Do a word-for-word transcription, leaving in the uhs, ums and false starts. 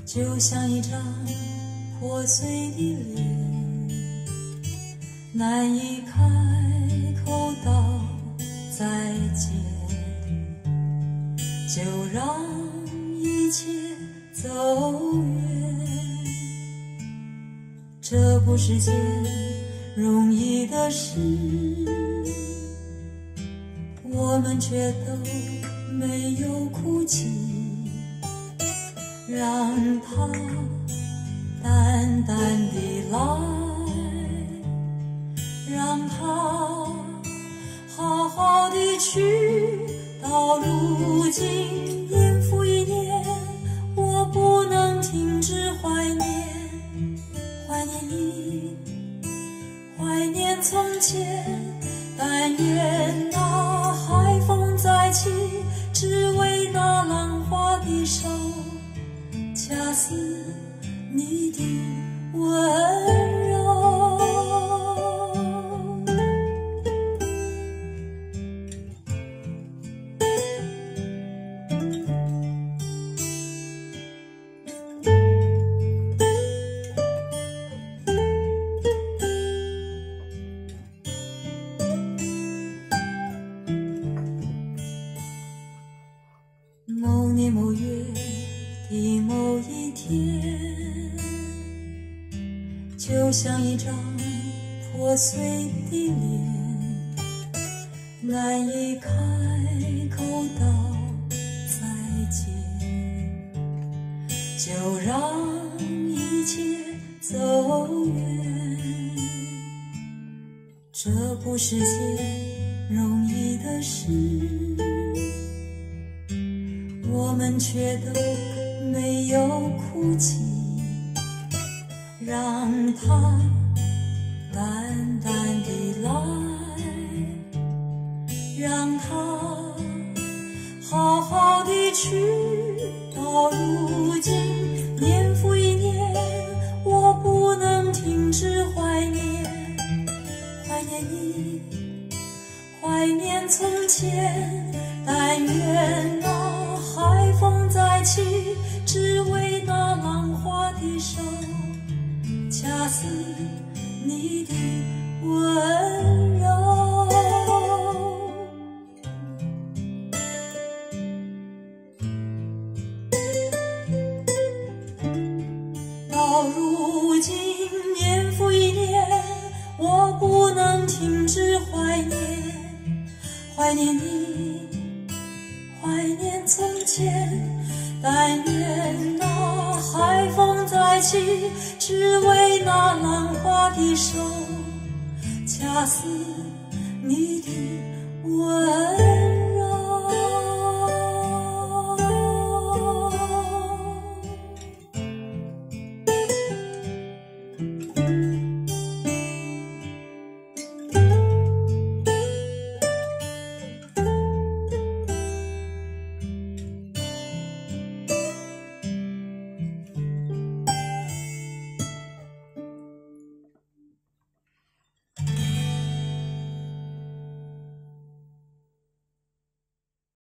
就像一张破碎的脸，难以开口道再见，就让一切走远。这不是件容易的事，我们却都没有哭泣，让它淡淡地来，让它好好地去。到如今年复一年，我不能停止怀念，怀念你，怀念从前。但愿那海风再起，只为那浪花的手掐死你的温柔。某年某月的某一天，就像一张破碎的脸，难以开口道再见，就让一切走远。这不是件容易的事，我们却都没有哭泣，让它淡淡地来，让它好好地去。到如今年复一年，我不能停止怀念，怀念你，怀念从前。但愿那海风再起，只为那浪花的手掐死你的温柔。到如今年复一年，我不能停止怀念，怀念你，怀念从前。但愿那海风再起，只为那浪花的手掐死你的温柔。